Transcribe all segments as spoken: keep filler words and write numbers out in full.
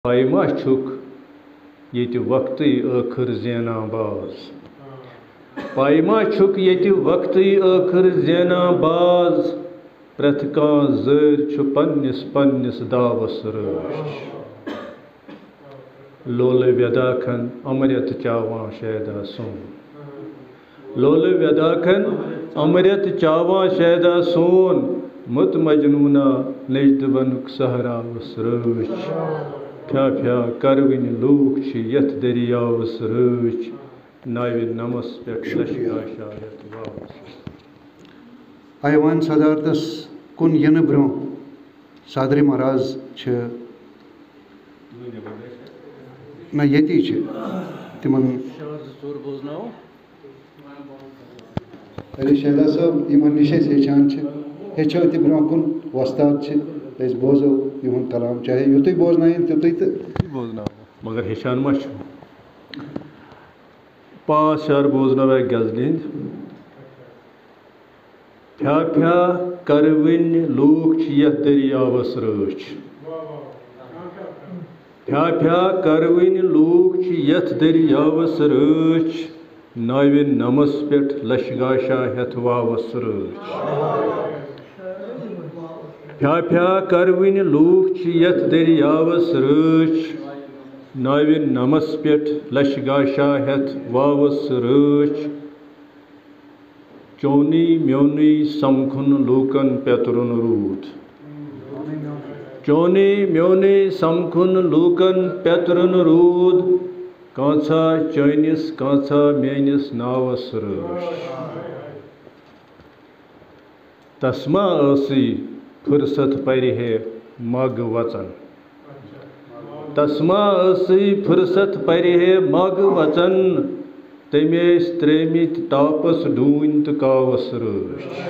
پائما چھک یت وقت ٲخر زینا باز پائما چھک یت وقت ٲخر زینا باز پرٛٮ۪تھ کانٛہہ زٲرۍ چھُ پننِس پننِس داوس رٲچھ لولہٕ وٮ۪داکھن امرت چاوان شیدا سون لولہٕ وٮ۪داکھن امرت چاوان شیدا سون مت مجنونا نجدونُک سہراوس رٲچھ پھیا پھیا کروٕنۍ لوٗکھ چھِ یتھ دٔریاوس رٲچھ ناوِ نمس پٮ۪ٹھ لشکا شاید واوس ایوان صدارتس کُن یِنہٕ برٛونٛہہ صدرِ مہراز چھِ نہ ییٚتی چھِ تِمن علی شہدا صٲب یِمن نِش أسۍ ہیٚچھان چھِ ہیٚچھو تہِ برٛونٛہہ کُن وۄستاد چھِ أسۍ بوزو یِہُنٛد کلام چاہے یُتُے بوزنٲیِن تیُتُے تہٕ مگر ہیٚچھان ما چھُ پانٛژھ شعر بوزنو اکہِ غزلہِ ہِنٛدۍ پھیا پھیا کروٕنۍ لوٗکھ چھِ یتھ دٔریاوس رٲچھ پھیا پھیا کروٕنۍ لوٗکھ چھِ یتھ دٔریاوس رٲچھ ناوِ نمس پٮ۪ٹھ لشگاشا ہٮ۪تھ واوس رٲچھ پھیا پھیا کروٕنۍ لوٗکھ چھِ یتھ دٔریاوس رٲچھ ناوِ نمس پٮ۪ٹھ لشگاشا ہٮ۪تھ واوس رٲچھ چونُے میونُے سمکھُن لوٗکن پیترُن روٗد چونُے میونُے سمکھُن لوٗکن پیترُن روٗد کانٛژھا چٲنِس کانٛژھا میٲنِس ناوس رٲچھ تس ما ٲسٕے فُرست پرِ ہے مگ وژن تس ما ٲسٕے فُرست پرِ ہے مگ وژن تٔمۍ ٲسۍ ترٛٲمٕتۍ تاپس ڈوٗنۍ تہٕ کاوس رٲچھ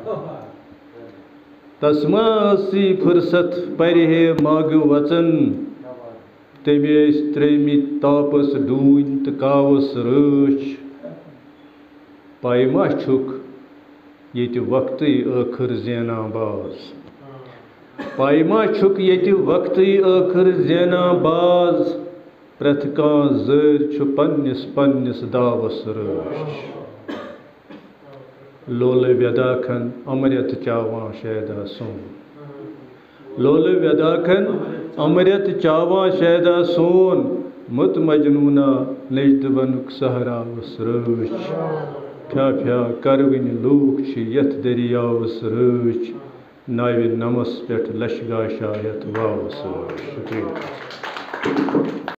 تس ما ٲسٕے فُرست پرِ ہے مگ وژن تٔمۍ ٲسۍ ترٛٲمٕتۍ تاپس ڈوٗنۍ تہٕ کاوس رٲچھ پاے ما چھُکھ ییٚتہِ وقتٕے ٲخر زینا باز پاے ما چھُکھ ییٚتہِ وقتٕے ٲخر زینا باز پرٛٮ۪تھ کانٛہہ زٲرۍ چھُ پننِس پننِس داوس رٲچھ لولہٕ وٮ۪داکھن امرت چاوان شیدا سون لولہٕ وٮ۪داکھن امرت چاوان شیدا سون مت مجنونا نجدونُک سہراوس رٲچھ پھیا پھیا کروٕنۍ لوٗکھ چھِ یتھ دٔریاوس رٲچھ ناوِ نمس پٮ۪ٹھ لشگاشا ہٮ۪تھ واوس رٲچھ شُکریہ